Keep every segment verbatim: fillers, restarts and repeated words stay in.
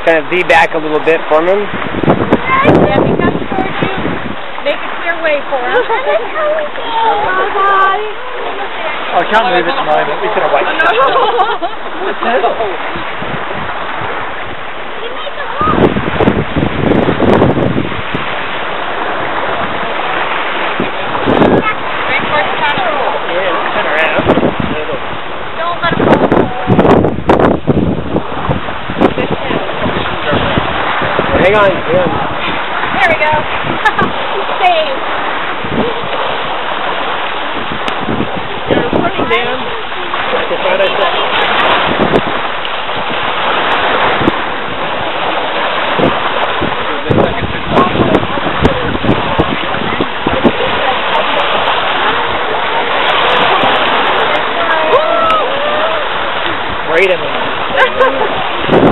kind of V-back a little bit for him. Yeah, he comes towards you. Make a clear way for him. Oh, I can't move at the moment. We could have waited. What's that? Hang on, hang on. There we go. Save. You're running down. That's what I said. Wait a minute.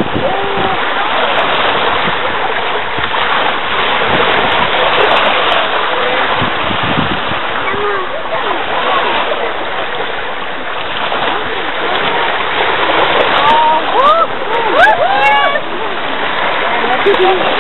Oh, woo! Woo!